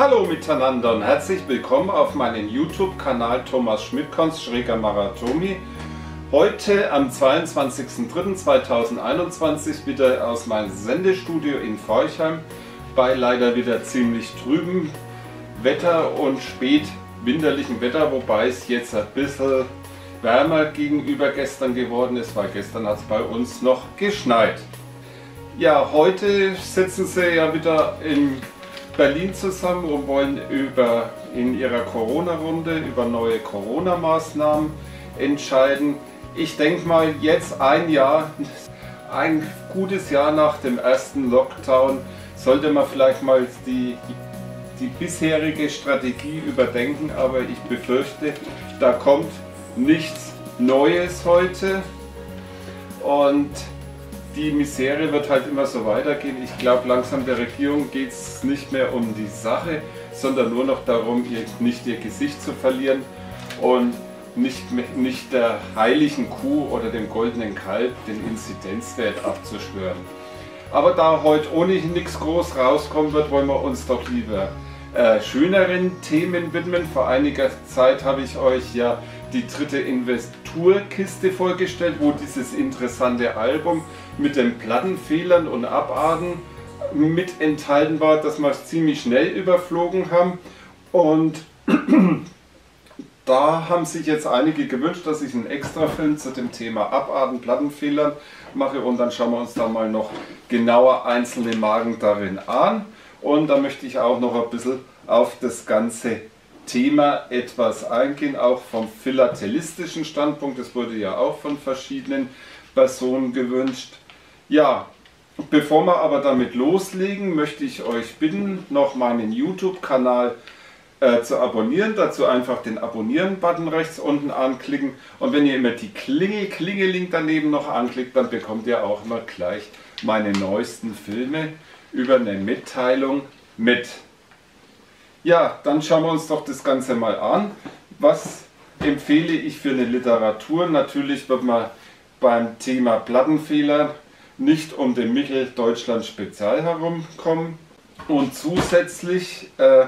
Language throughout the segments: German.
Hallo miteinander und herzlich willkommen auf meinem YouTube-Kanal Thomas Schmidt-Maratomi. Heute am 22.03.2021 wieder aus meinem Sendestudio in Forchheim bei leider wieder ziemlich trübem Wetter und spät winterlichem Wetter, wobei es jetzt ein bisschen wärmer gegenüber gestern geworden ist, weil gestern hat es bei uns noch geschneit. Ja, heute sitzen sie ja wieder in Berlin zusammen und wollen in ihrer Corona-Runde über neue Corona-Maßnahmen entscheiden. Ich denke mal, jetzt ein gutes Jahr nach dem ersten Lockdown, sollte man vielleicht mal die bisherige Strategie überdenken, aber ich befürchte, da kommt nichts Neues heute und die Misere wird halt immer so weitergehen. Ich glaube, langsam der Regierung geht es nicht mehr um die Sache, sondern nur noch darum, nicht ihr Gesicht zu verlieren und nicht der heiligen Kuh oder dem goldenen Kalb den Inzidenzwert abzuschwören. Aber da heute ohnehin nichts groß rauskommen wird, wollen wir uns doch lieber schöneren Themen widmen. Vor einiger Zeit habe ich euch ja die dritte Investurkiste vorgestellt, wo dieses interessante Album mit den Plattenfehlern und Abarten mit enthalten war, dass wir es ziemlich schnell überflogen haben. Und da haben sich jetzt einige gewünscht, dass ich einen Extrafilm zu dem Thema Abarten, Plattenfehlern mache, und dann schauen wir uns da mal noch genauer einzelne Marken darin an. Und da möchte ich auch noch ein bisschen auf das ganze Thema etwas eingehen, auch vom philatelistischen Standpunkt. Das wurde ja auch von verschiedenen Personen gewünscht. Ja, bevor wir aber damit loslegen, möchte ich euch bitten, noch meinen YouTube-Kanal zu abonnieren. Dazu einfach den Abonnieren-Button rechts unten anklicken. Und wenn ihr immer die Klingeling daneben noch anklickt, dann bekommt ihr auch immer gleich meine neuesten Filme über eine Mitteilung mit. Ja, dann schauen wir uns doch das Ganze mal an. Was empfehle ich für eine Literatur? Natürlich wird man beim Thema Plattenfehler nicht um den Michel Deutschland Spezial herumkommen. Und zusätzlich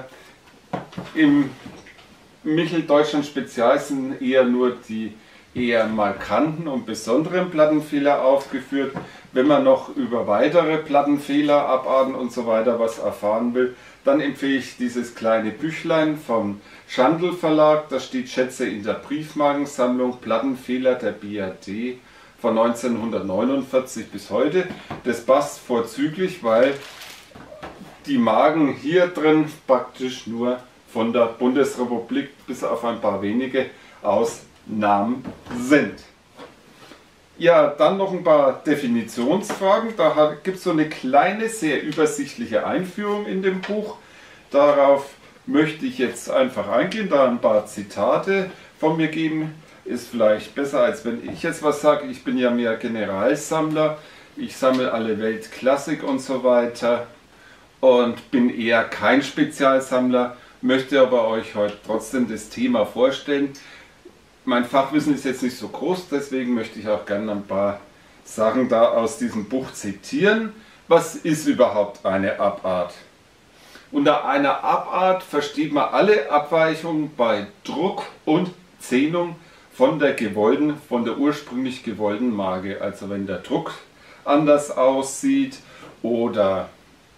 im Michel Deutschland Spezial sind eher nur die eher markanten und besonderen Plattenfehler aufgeführt. Wenn man noch über weitere Plattenfehler, Abarten und so weiter was erfahren will, dann empfehle ich dieses kleine Büchlein vom Schandl Verlag. Da steht Schätze in der Briefmarkensammlung, Plattenfehler der BRD von 1949 bis heute. Das passt vorzüglich, weil die Marken hier drin praktisch nur von der Bundesrepublik bis auf ein paar wenige Ausnahmen sind. Ja, dann noch ein paar Definitionsfragen. Da gibt es so eine kleine, sehr übersichtliche Einführung in dem Buch. Darauf möchte ich jetzt einfach eingehen, da ein paar Zitate von mir geben. Ist vielleicht besser, als wenn ich jetzt was sage. Ich bin ja mehr Generalsammler. Ich sammle alle Weltklassik und so weiter und bin eher kein Spezialsammler, möchte aber euch heute trotzdem das Thema vorstellen. Mein Fachwissen ist jetzt nicht so groß, deswegen möchte ich auch gerne ein paar Sachen da aus diesem Buch zitieren. Was ist überhaupt eine Abart? Unter einer Abart versteht man alle Abweichungen bei Druck und Zähnung von der ursprünglich gewollten Marke. Also wenn der Druck anders aussieht oder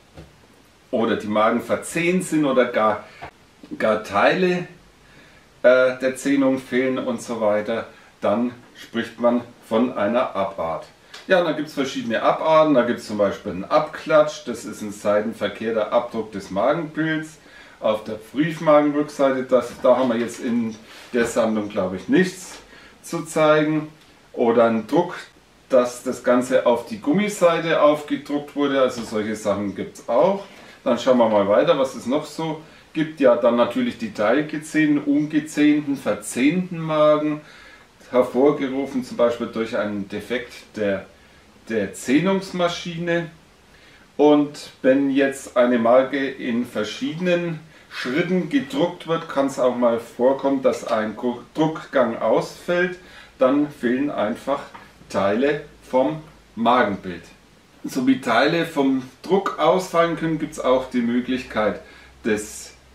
die Marken verzähnt sind oder gar Teile der Zähnung fehlen und so weiter, dann spricht man von einer Abart. Ja, da gibt es verschiedene Abarten. Da gibt es zum Beispiel einen Abklatsch, das ist ein seitenverkehrter Abdruck des Magenbilds. Auf der Briefmarkenrückseite, da haben wir jetzt in der Sammlung, glaube ich, nichts zu zeigen. Oder ein Druck, dass das Ganze auf die Gummiseite aufgedruckt wurde, also solche Sachen gibt es auch. Dann schauen wir mal weiter, was es noch so gibt. Ja, dann natürlich die teilgezähnten, ungezähnten, verzähnten Marken, hervorgerufen zum Beispiel durch einen Defekt der Zähnungsmaschine. Und wenn jetzt eine Marke in verschiedenen Schritten gedruckt wird, kann es auch mal vorkommen, dass ein Druckgang ausfällt. Dann fehlen einfach Teile vom Magenbild. Sowie Teile vom Druck ausfallen können, gibt es auch die Möglichkeit des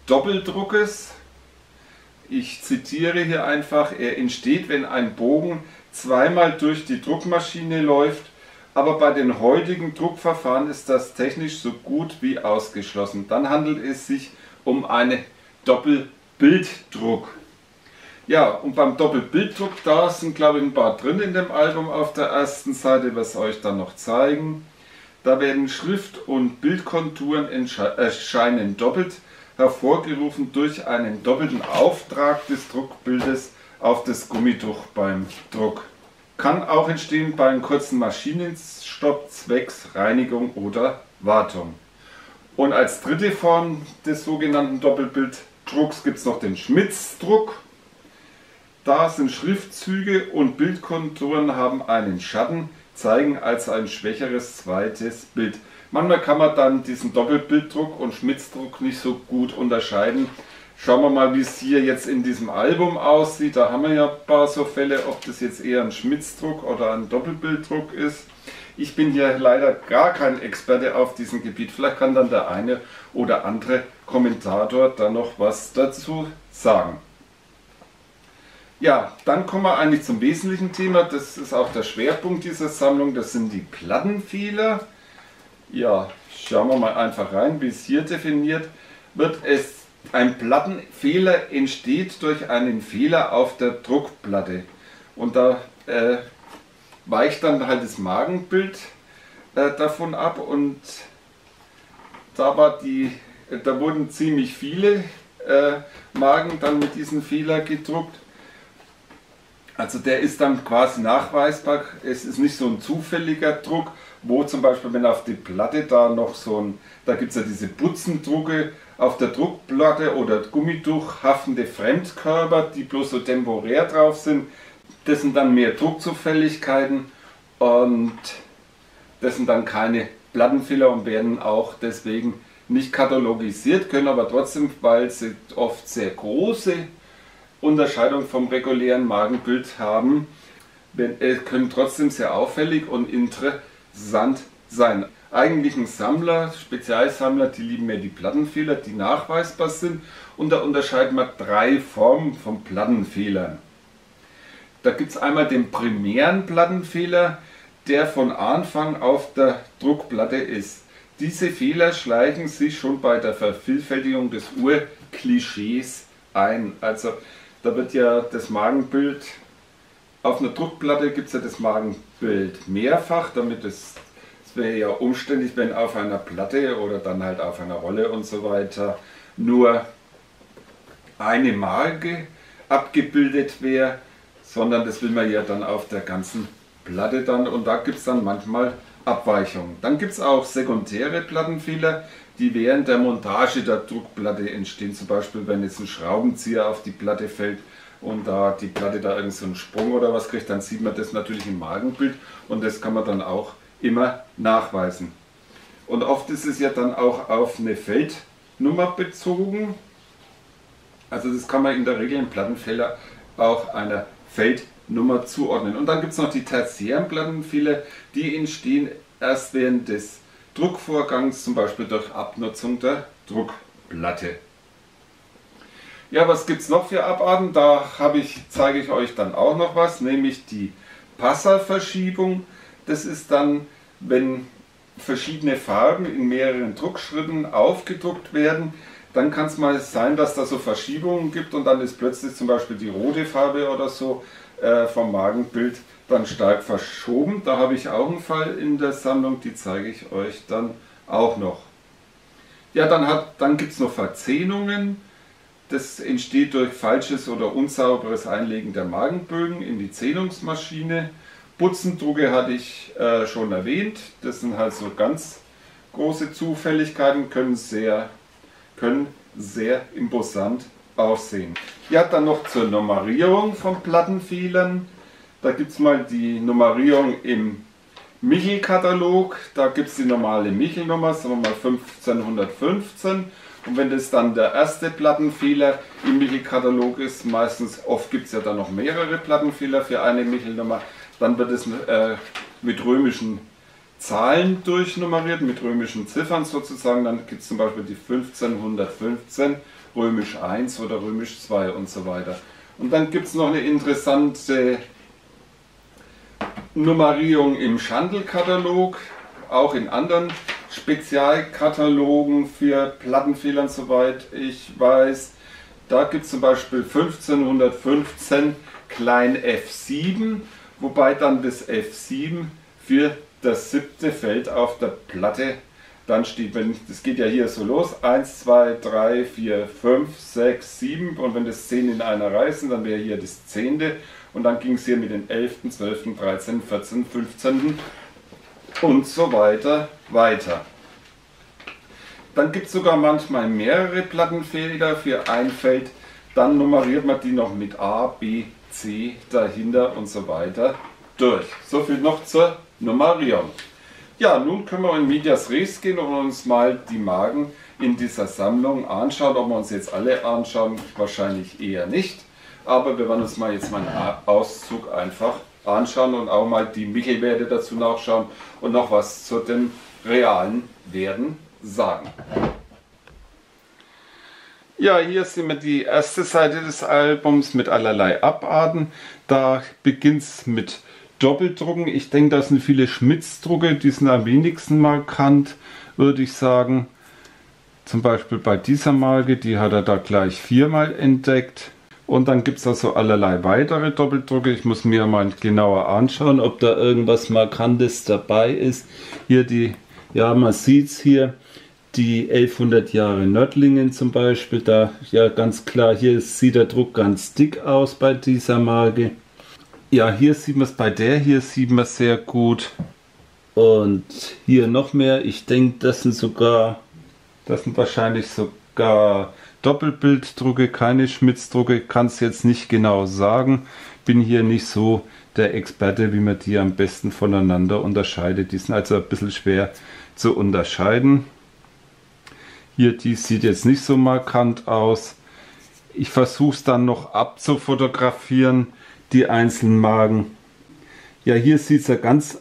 Doppeldruckes. Ich zitiere hier einfach: Er entsteht, wenn ein Bogen zweimal durch die Druckmaschine läuft, aber bei den heutigen Druckverfahren ist das technisch so gut wie ausgeschlossen. Dann handelt es sich um einen Doppelbilddruck. Ja, und beim Doppelbilddruck, da sind glaube ich ein paar drin in dem Album auf der ersten Seite, was euch dann noch zeigen. Da werden Schrift- und Bildkonturen erscheinen doppelt, hervorgerufen durch einen doppelten Auftrag des Druckbildes auf das Gummituch beim Druck. Kann auch entstehen bei einem kurzen Maschinenstopp zwecks Reinigung oder Wartung. Und als dritte Form des sogenannten Doppelbilddrucks gibt es noch den Schmitzdruck. Da sind Schriftzüge und Bildkonturen haben einen Schatten, zeigen also ein schwächeres zweites Bild. Manchmal kann man dann diesen Doppelbilddruck und Schmitzdruck nicht so gut unterscheiden. Schauen wir mal, wie es hier jetzt in diesem Album aussieht. Da haben wir ja ein paar so Fälle, ob das jetzt eher ein Schmitzdruck oder ein Doppelbilddruck ist. Ich bin hier leider gar kein Experte auf diesem Gebiet. Vielleicht kann dann der eine oder andere Kommentator da noch was dazu sagen. Ja, dann kommen wir eigentlich zum wesentlichen Thema. Das ist auch der Schwerpunkt dieser Sammlung. Das sind die Plattenfehler. Ja, schauen wir mal einfach rein, wie es hier definiert wird. Ein Plattenfehler entsteht durch einen Fehler auf der Druckplatte. Und da weicht dann halt das Magenbild davon ab. Und da wurden ziemlich viele Magen dann mit diesem Fehler gedruckt. Also der ist dann quasi nachweisbar. Es ist nicht so ein zufälliger Druck, wo zum Beispiel, wenn auf die Platte da noch da gibt es ja diese Butzendrucke auf der Druckplatte oder Gummituch haftende Fremdkörper, die bloß so temporär drauf sind. Das sind dann mehr Druckzufälligkeiten und das sind dann keine Plattenfehler und werden auch deswegen nicht katalogisiert, können aber trotzdem, weil sie oft sehr große Unterscheidung vom regulären Magenbild haben, können trotzdem sehr auffällig und interessant sein. Eigentlichen Sammler, Spezialsammler, die lieben mehr die Plattenfehler, die nachweisbar sind, und da unterscheiden wir drei Formen von Plattenfehlern. Da gibt es einmal den primären Plattenfehler, der von Anfang auf der Druckplatte ist. Diese Fehler schleichen sich schon bei der Vervielfältigung des Urklischees ein. Also da wird ja das Magenbild, auf einer Druckplatte gibt es ja das Magenbild mehrfach, damit es wäre ja umständlich, wenn auf einer Platte oder dann halt auf einer Rolle und so weiter nur eine Marke abgebildet wäre, sondern das will man ja dann auf der ganzen Platte dann, und da gibt es dann manchmal Abweichungen. Dann gibt es auch sekundäre Plattenfehler, die während der Montage der Druckplatte entstehen, zum Beispiel wenn jetzt ein Schraubenzieher auf die Platte fällt und da die Platte da irgend so einen Sprung oder was kriegt, dann sieht man das natürlich im Magenbild und das kann man dann auch immer nachweisen. Und oft ist es ja dann auch auf eine Feldnummer bezogen, also das kann man in der Regel im Plattenfehler auch einer Feldnummer zuordnen. Und dann gibt es noch die tertiären Plattenfehler, die entstehen erst während des Druckvorgangs, zum Beispiel durch Abnutzung der Druckplatte. Ja, was gibt es noch für Abarten? Da zeige ich euch dann auch noch was, nämlich die Passerverschiebung. Das ist dann, wenn verschiedene Farben in mehreren Druckschritten aufgedruckt werden, dann kann es mal sein, dass da so Verschiebungen gibt und dann ist plötzlich zum Beispiel die rote Farbe oder so vom Magenbild dann stark verschoben. Da habe ich auch einen Fall in der Sammlung, die zeige ich euch dann auch noch. Ja, dann gibt es noch Verzehnungen. Das entsteht durch falsches oder unsauberes Einlegen der Magenbögen in die Zähnungsmaschine. Butzendrucke hatte ich schon erwähnt. Das sind halt so ganz große Zufälligkeiten, können sehr imposant aussehen. Ja, dann noch zur Nummerierung von Plattenfehlern. Da gibt es mal die Nummerierung im Michel-Katalog. Da gibt es die normale Michel-Nummer, sagen wir mal 1515. Und wenn das dann der erste Plattenfehler im Michel-Katalog ist, oft gibt es ja dann noch mehrere Plattenfehler für eine Michel-Nummer, dann wird es mit römischen Zahlen durchnummeriert, mit römischen Ziffern sozusagen. Dann gibt es zum Beispiel die 1515 römisch 1 oder römisch 2 und so weiter. Und dann gibt es noch eine interessante Nummerierung im Schandl-Katalog, auch in anderen Spezialkatalogen für Plattenfehler, soweit ich weiß. Da gibt es zum Beispiel 1515 klein F7, wobei dann das F7 für das 7. Feld auf der Platte dann steht. Das geht ja hier so los, 1, 2, 3, 4, 5, 6, 7 und wenn das 10 in einer Reihe sind, dann wäre hier das 10. Und dann ging es hier mit den 11., 12., 13., 14., 15. und so weiter weiter. Dann gibt es sogar manchmal mehrere Plattenfelder für ein Feld. Dann nummeriert man die noch mit A, B, C dahinter und so weiter durch. So viel noch zur Nummerierung. Ja, nun können wir in Medias Res gehen und uns mal die Marken in dieser Sammlung anschauen. Ob wir uns jetzt alle anschauen, wahrscheinlich eher nicht. Aber wir werden uns mal jetzt mal einen Auszug einfach anschauen und auch mal die Michelwerte dazu nachschauen und noch was zu den realen Werten sagen. Ja, hier sehen wir die erste Seite des Albums mit allerlei Abarten. Da beginnt es mit Doppeldrucken. Ich denke, das sind viele Schmitz-Drucke, die sind am wenigsten markant, würde ich sagen. Zum Beispiel bei dieser Marke, die hat er da gleich 4-mal entdeckt. Und dann gibt es also allerlei weitere Doppeldrucke. Ich muss mir mal genauer anschauen, ob da irgendwas Markantes dabei ist. Hier die, ja, man sieht es hier, die 1100 Jahre Nördlingen zum Beispiel. Da, ja, ganz klar, hier sieht der Druck ganz dick aus bei dieser Marke. Ja, hier sieht man es bei der, hier sieht man es sehr gut. Und hier noch mehr. Ich denke, das sind wahrscheinlich sogar Doppelbilddrucke, keine Schmitz-Drucke, kann es jetzt nicht genau sagen. Bin hier nicht so der Experte, wie man die am besten voneinander unterscheidet. Die sind also ein bisschen schwer zu unterscheiden. Hier, die sieht jetzt nicht so markant aus. Ich versuche es dann noch abzufotografieren, die einzelnen Marken. Ja, hier sieht es ja ganz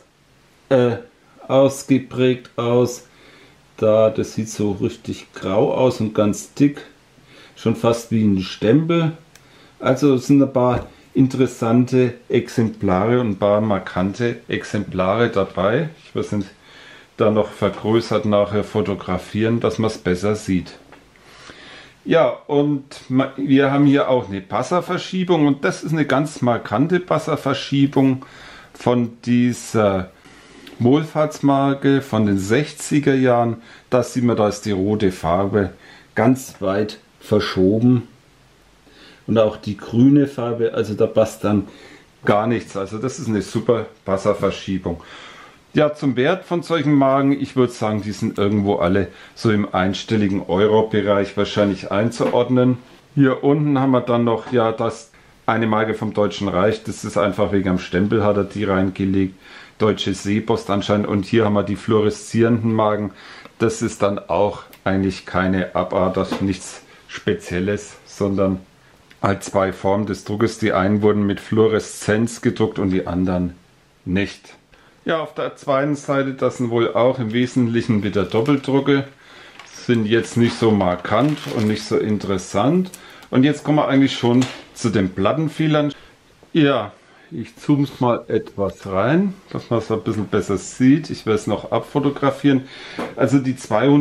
ausgeprägt aus. Das sieht so richtig grau aus und ganz dick. Schon fast wie ein Stempel. Also es sind ein paar interessante Exemplare und ein paar markante Exemplare dabei. Ich werde es da noch vergrößert nachher fotografieren, dass man es besser sieht. Ja, und wir haben hier auch eine Passerverschiebung und das ist eine ganz markante Passerverschiebung von dieser Wohlfahrtsmarke von den 60er Jahren. Da sieht man, da ist die rote Farbe ganz weit verschoben und auch die grüne Farbe, also da passt dann gar nichts. Also das ist eine super Passerverschiebung. Ja, zum Wert von solchen Marken, ich würde sagen, die sind irgendwo alle so im einstelligen Euro-Bereich wahrscheinlich einzuordnen. Hier unten haben wir dann noch, ja, das eine Marke vom Deutschen Reich, das ist einfach wegen am Stempel, hat er die reingelegt. Deutsche Seepost anscheinend. Und hier haben wir die fluoreszierenden Marken. Das ist dann auch eigentlich keine Abart, das ist nichts Spezielles, sondern halt zwei Formen des Druckes. Die einen wurden mit Fluoreszenz gedruckt und die anderen nicht. Ja, auf der zweiten Seite, das sind wohl auch im Wesentlichen wieder Doppeldrucke. Sind jetzt nicht so markant und nicht so interessant. Und jetzt kommen wir eigentlich schon zu den Plattenfehlern. Ja, ich zoome es mal etwas rein, dass man es ein bisschen besser sieht. Ich werde es noch abfotografieren. Also die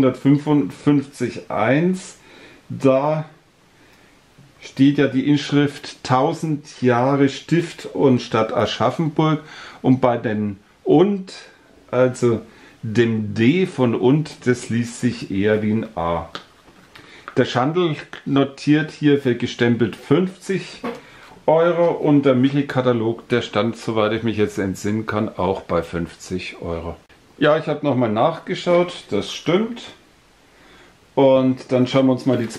255.1, da steht ja die Inschrift 1000 Jahre Stift und Stadt Aschaffenburg. Und bei den und, also dem D von und, das liest sich eher wie ein A. Der Schandl notiert hier für gestempelt 50 Euro und der Michel-Katalog, der stand, soweit ich mich jetzt entsinnen kann, auch bei 50 Euro. Ja, ich habe nochmal nachgeschaut, das stimmt. Und dann schauen wir uns mal die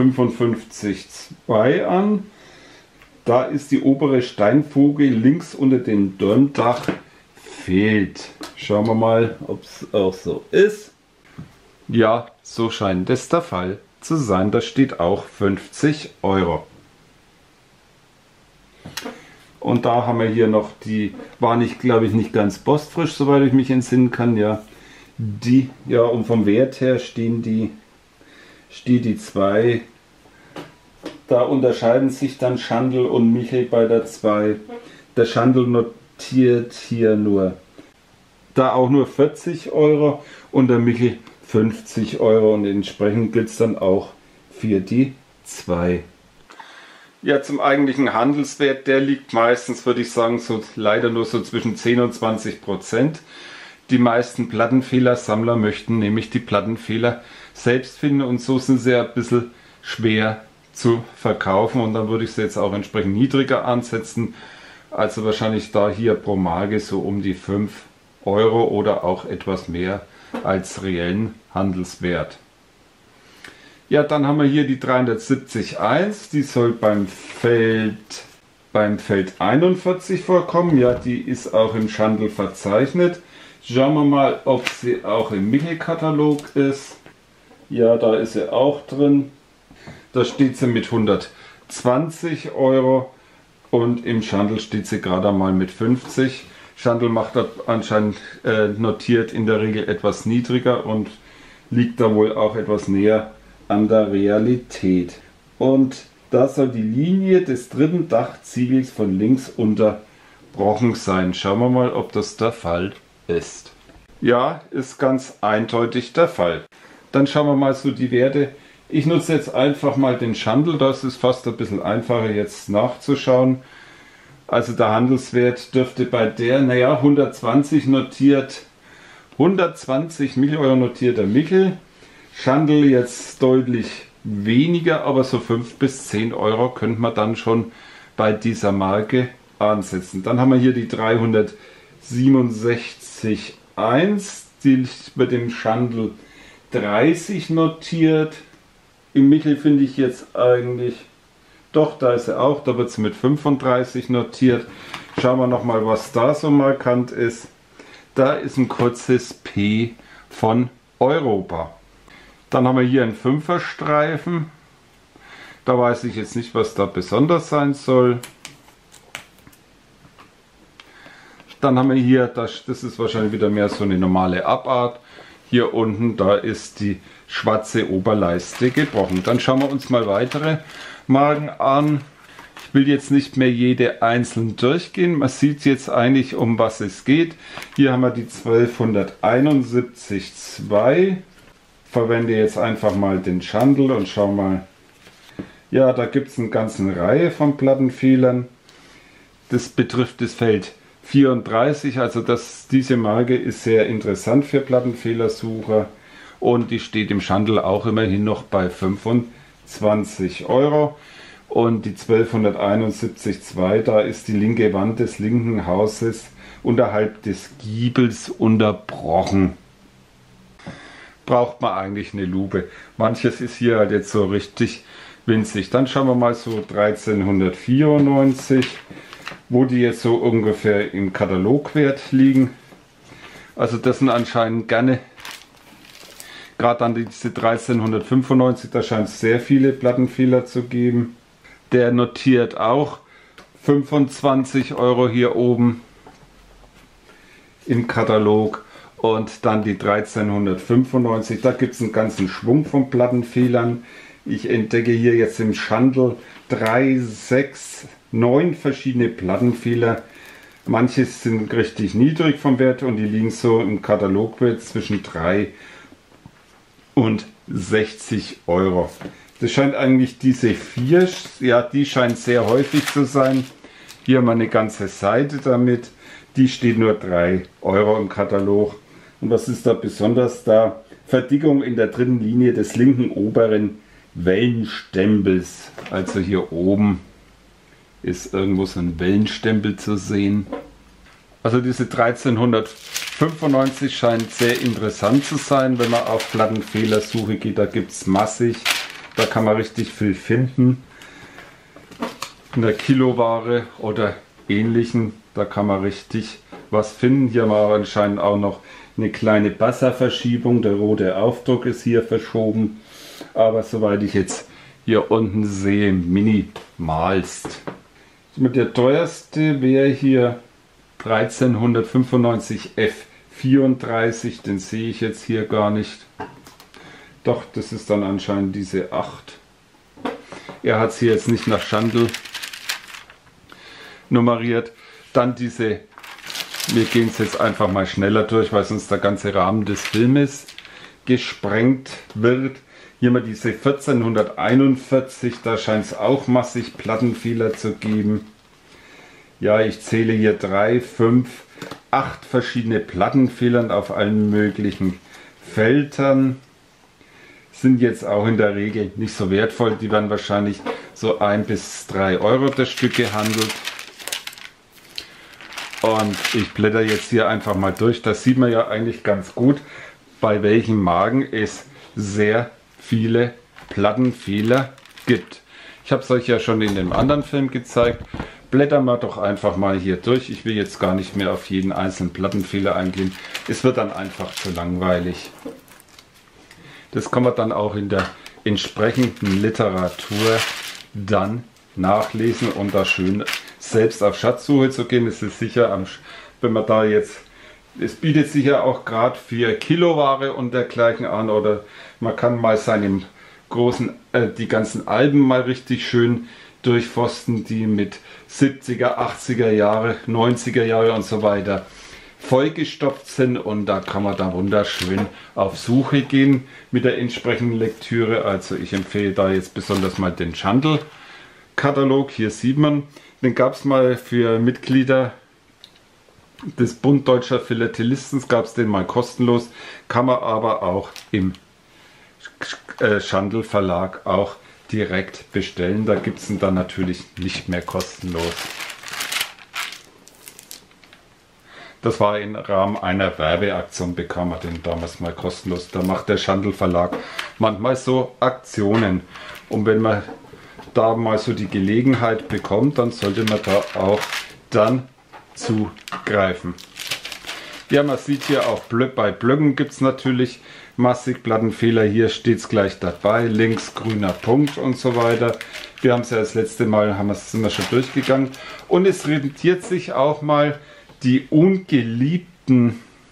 255.2 an. Da ist die obere Steinfuge links unter dem Dorndach fehlt. Schauen wir mal, ob es auch so ist. Ja, so scheint es der Fall zu sein. Da steht auch 50 Euro. Und da haben wir hier noch die, war nicht, glaube ich, nicht ganz postfrisch, soweit ich mich entsinnen kann. Ja, die, ja, und vom Wert her steht die 2 Da unterscheiden sich dann Schandl und Michel bei der 2. Der Schandl notiert hier nur, da auch nur 40 Euro und der Michel 50 Euro und entsprechend gilt es dann auch für die 2. Ja, zum eigentlichen Handelswert, der liegt meistens, würde ich sagen, so leider nur so zwischen 10 und 20%. Die meisten Plattenfehlersammler möchten nämlich die Plattenfehler selbst finden und so sind sie ein bisschen schwer zu verkaufen und dann würde ich sie jetzt auch entsprechend niedriger ansetzen, also wahrscheinlich da hier pro Marke so um die 5 Euro oder auch etwas mehr als reellen Handelswert. Ja, dann haben wir hier die 370.1, die soll beim Feld 41 vorkommen. Ja, die ist auch im Schandl verzeichnet. Schauen wir mal, ob sie auch im Michel-Katalog ist. Ja, da ist sie auch drin. Da steht sie mit 120 Euro und im Schandl steht sie gerade mal mit 50. Schandl macht das anscheinend notiert in der Regel etwas niedriger und liegt da wohl auch etwas näher an der Realität. Und da soll die Linie des dritten Dachziegels von links unterbrochen sein. Schauen wir mal, ob das der Fall ist. Ja, ist ganz eindeutig der Fall. Dann schauen wir mal so die Werte. Ich nutze jetzt einfach mal den Schandl, das ist fast ein bisschen einfacher jetzt nachzuschauen. Also der Handelswert dürfte bei der, 120 notiert, 120 Michel-Euro notiert der Michel. Schandl jetzt deutlich weniger, aber so 5 bis 10 Euro könnte man dann schon bei dieser Marke ansetzen. Dann haben wir hier die 367.1, die liegt bei dem Schandl 30 notiert. Im Michel finde ich jetzt eigentlich, doch, da ist er auch, da wird es mit 35 notiert. Schauen wir nochmal, was da so markant ist. Da ist ein kurzes P von Europa. Dann haben wir hier einen 5er Streifen. Da weiß ich jetzt nicht, was da besonders sein soll. Dann haben wir hier, das ist wahrscheinlich wieder mehr so eine normale Abart. Hier unten, da ist die schwarze Oberleiste gebrochen. Dann schauen wir uns mal weitere Marken an. Ich will jetzt nicht mehr jede einzeln durchgehen. Man sieht jetzt eigentlich, um was es geht. Hier haben wir die 1271.2. Verwende jetzt einfach mal den Schandl und schau mal. Ja, da gibt es eine ganze Reihe von Plattenfehlern. Das betrifft das Feld 34, also diese Marke ist sehr interessant für Plattenfehlersucher und die steht im Schandl auch immerhin noch bei 25 Euro. Und die 1271.2, da ist die linke Wand des linken Hauses unterhalb des Giebels unterbrochen. Braucht man eigentlich eine Lupe. Manches ist hier halt jetzt so richtig winzig. Dann schauen wir mal so 1394, wo die jetzt so ungefähr im Katalogwert liegen. Also das sind anscheinend gerne, gerade an diese 1395, da scheint es sehr viele Plattenfehler zu geben. Der notiert auch 25 Euro hier oben im Katalog. Und dann die 1395, da gibt es einen ganzen Schwung von Plattenfehlern. Ich entdecke hier jetzt im Schandl 3, 6, 9 verschiedene Plattenfehler. Manche sind richtig niedrig vom Wert und die liegen so im Katalogwert zwischen 3 und 60 Euro. Das scheint eigentlich diese 4, ja, die scheint sehr häufig zu sein. Hier haben wir eine ganze Seite damit. Die steht nur 3 Euro im Katalog. Und was ist da besonders da? Verdickung in der dritten Linie des linken oberen Wellenstempels. Also hier oben ist irgendwo so ein Wellenstempel zu sehen. Also diese 1395 scheint sehr interessant zu sein, wenn man auf Plattenfehlersuche geht. Da gibt es massig, da kann man richtig viel finden. In der Kiloware oder ähnlichen, da kann man richtig was finden. Hier haben wir anscheinend auch noch eine kleine Basserverschiebung. Der rote Aufdruck ist hier verschoben. Aber soweit ich jetzt hier unten sehe, minimalst. Der teuerste wäre hier 1395 F34. Den sehe ich jetzt hier gar nicht. Doch, das ist dann anscheinend diese 8. Er hat es hier jetzt nicht nach Schandl nummeriert. Dann diese, wir gehen es jetzt einfach mal schneller durch, weil sonst der ganze Rahmen des Filmes gesprengt wird. Hier mal diese 1441, da scheint es auch massig Plattenfehler zu geben. Ja, ich zähle hier 3, 5, 8 verschiedene Plattenfehler auf allen möglichen Feldern. Sind jetzt auch in der Regel nicht so wertvoll. Die werden wahrscheinlich so 1 bis 3 Euro das Stück gehandelt. Und ich blätter jetzt hier einfach mal durch. Das sieht man ja eigentlich ganz gut, bei welchen Marken es sehr viele Plattenfehler gibt. Ich habe es euch ja schon in dem anderen Film gezeigt. Blättern wir doch einfach mal hier durch. Ich will jetzt gar nicht mehr auf jeden einzelnen Plattenfehler eingehen. Es wird dann einfach zu langweilig. Das kann man dann auch in der entsprechenden Literatur dann nachlesen und da schön selbst auf Schatzsuche zu gehen. Es ist sicher, wenn man da jetzt, es bietet sich ja auch gerade für Kiloware und dergleichen an, oder man kann mal seinem großen, die ganzen Alben mal richtig schön durchforsten, die mit 70er, 80er Jahre, 90er Jahre und so weiter vollgestopft sind, und da kann man da wunderschön auf Suche gehen mit der entsprechenden Lektüre. Also ich empfehle da jetzt besonders mal den Schandl-Katalog. Hier sieht man, den gab es mal für Mitglieder des Bund Deutscher Philatelisten, gab es den mal kostenlos, kann man aber auch im Schandl Verlag auch direkt bestellen. Da gibt es ihn dann natürlich nicht mehr kostenlos. Das war im Rahmen einer Werbeaktion, bekam er den damals mal kostenlos. Da macht der Schandl Verlag manchmal so Aktionen. Und wenn man da mal so die Gelegenheit bekommt, dann sollte man da auch dann zugreifen. Ja, man sieht hier auch bei Blöcken gibt es natürlich massig Plattenfehler. Hier steht es gleich dabei, links grüner Punkt und so weiter. Wir haben es ja das letzte Mal, sind wir schon durchgegangen. Und es rentiert sich auch mal, die ungeliebten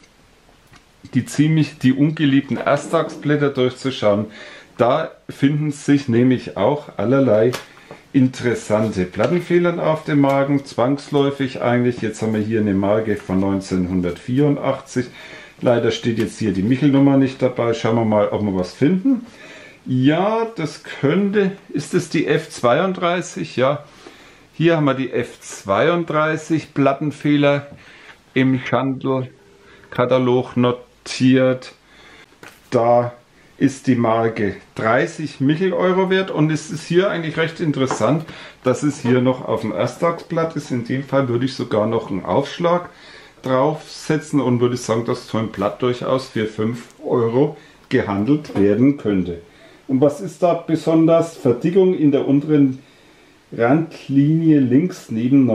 Ersttagsblätter durchzuschauen. Da finden sich nämlich auch allerlei interessante Plattenfehler auf dem Magen, zwangsläufig eigentlich. Jetzt haben wir hier eine Marke von 1984. Leider steht jetzt hier die Michelnummer nicht dabei. Schauen wir mal, ob wir was finden. Ja, das könnte, ist es die F32? Ja, hier haben wir die F32 Plattenfehler im Schandl-Katalog notiert. Da ist die Marke 30 Michel-Euro wert, und es ist hier eigentlich recht interessant, dass es hier noch auf dem Ersttagsblatt ist. In dem Fall würde ich sogar noch einen Aufschlag draufsetzen und würde sagen, dass so ein Blatt durchaus für 5 Euro gehandelt werden könnte. Und was ist da besonders? Verdickung in der unteren Randlinie links neben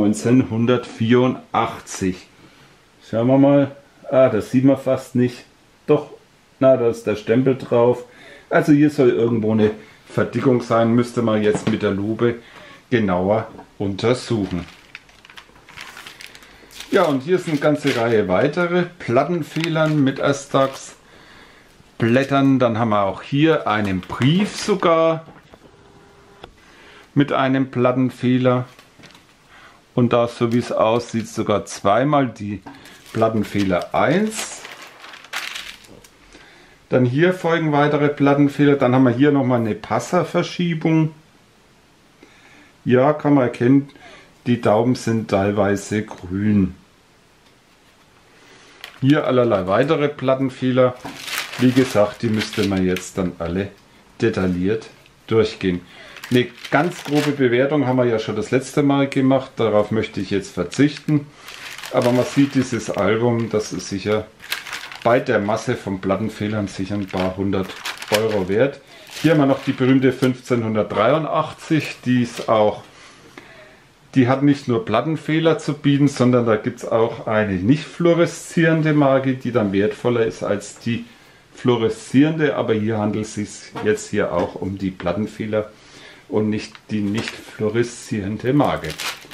1984. Schauen wir mal. Ah, das sieht man fast nicht. Doch, na, da ist der Stempel drauf. Also hier soll irgendwo eine Verdickung sein. Müsste man jetzt mit der Lupe genauer untersuchen. Ja, und hier ist eine ganze Reihe weitere Plattenfehlern mit Ersttagsblättern. Dann haben wir auch hier einen Brief sogar mit einem Plattenfehler, und da, so wie es aussieht, sogar zweimal die Plattenfehler 1. Dann hier folgen weitere Plattenfehler. Dann haben wir hier nochmal eine Passerverschiebung. Ja, kann man erkennen, die Daumen sind teilweise grün. Hier allerlei weitere Plattenfehler. Wie gesagt, die müsste man jetzt dann alle detailliert durchgehen. Eine ganz grobe Bewertung haben wir ja schon das letzte Mal gemacht, darauf möchte ich jetzt verzichten. Aber man sieht, dieses Album, das ist sicher bei der Masse von Plattenfehlern sicher ein paar 100 Euro wert. Hier haben wir noch die berühmte 1583, die hat nicht nur Plattenfehler zu bieten, sondern da gibt es auch eine nicht fluoreszierende Marke, die dann wertvoller ist als die fluoreszierende. Aber hier handelt es sich jetzt hier auch um die Plattenfehler und nicht die nicht fluoreszierende Marke.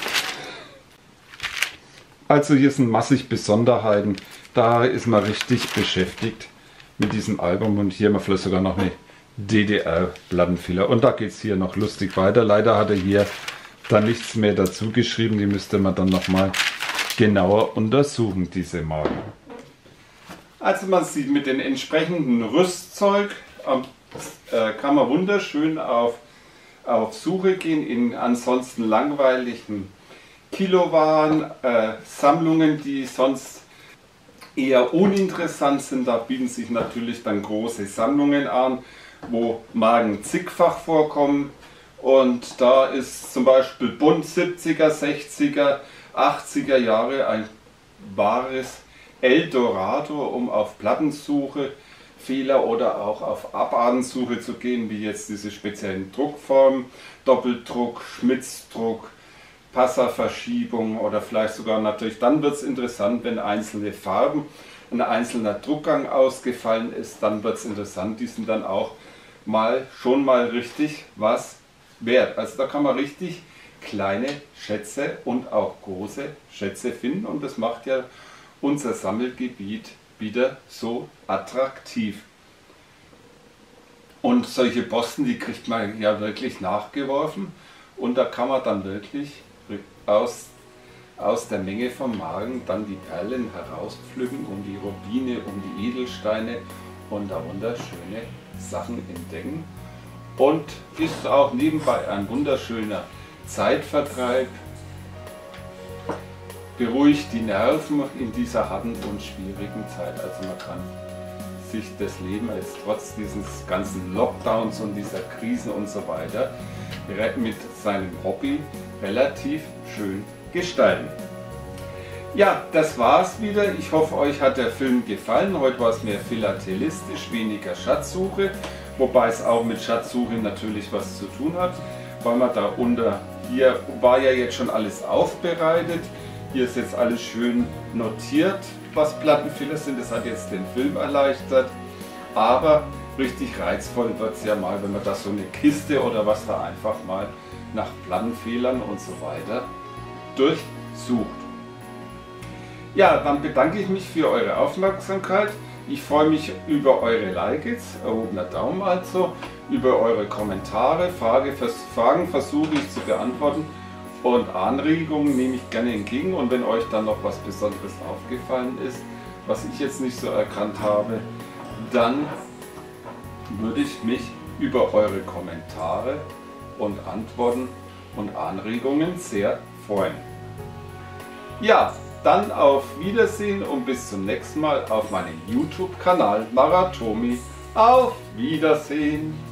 Also hier sind massig Besonderheiten. Da ist man richtig beschäftigt mit diesem Album, und hier haben wir vielleicht sogar noch eine DDR-Plattenfehler. Und da geht es hier noch lustig weiter. Leider hat er hier dann nichts mehr dazu geschrieben. Die müsste man dann nochmal genauer untersuchen, diese Marken. Also man sieht, mit dem entsprechenden Rüstzeug kann man wunderschön auf Suche gehen in ansonsten langweiligen Kilowaren, Sammlungen, die sonst eher uninteressant sind. Da bieten sich natürlich dann große Sammlungen an, wo Marken zigfach vorkommen. Und da ist zum Beispiel bunt 70er, 60er, 80er Jahre ein wahres Eldorado, um auf Plattensuche, Fehler oder auch auf Abartensuche zu gehen, wie jetzt diese speziellen Druckformen, Doppeldruck, Schmitzdruck, Passerverschiebung oder vielleicht sogar natürlich, dann wird es interessant, wenn einzelne Farben, ein einzelner Druckgang ausgefallen ist, dann wird es interessant, die sind dann auch schon mal richtig was wert. Also da kann man richtig kleine Schätze und auch große Schätze finden und das macht ja unser Sammelgebiet wieder so attraktiv. Und solche Posten, die kriegt man ja wirklich nachgeworfen und da kann man dann wirklich aus der Menge von Marken dann die Perlen herauspflücken und die Rubine und die Edelsteine und da wunderschöne Sachen entdecken. Und ist auch nebenbei ein wunderschöner Zeitvertreib, beruhigt die Nerven in dieser harten und schwierigen Zeit. Also man kann sich das Leben jetzt trotz dieses ganzen Lockdowns und dieser Krisen und so weiter mit seinem Hobby relativ schön gestalten. Ja, das war's wieder. Ich hoffe, euch hat der Film gefallen. Heute war es mehr philatelistisch, weniger Schatzsuche, wobei es auch mit Schatzsuche natürlich was zu tun hat, weil man da hier war ja jetzt schon alles aufbereitet. Hier ist jetzt alles schön notiert, was Plattenfehler sind. Das hat jetzt den Film erleichtert. Aber richtig reizvoll wird es ja mal, wenn man da so eine Kiste oder was da einfach mal nach Plattenfehlern und so weiter durchsucht. Ja, dann bedanke ich mich für eure Aufmerksamkeit. Ich freue mich über eure Likes, erhobener Daumen also, über eure Kommentare, Fragen versuche ich zu beantworten und Anregungen nehme ich gerne entgegen. Und wenn euch dann noch was Besonderes aufgefallen ist, was ich jetzt nicht so erkannt habe, dann würde ich mich über eure Kommentare und Antworten und Anregungen sehr freuen. Ja, dann auf Wiedersehen und bis zum nächsten Mal auf meinem YouTube-Kanal Maratomi. Auf Wiedersehen!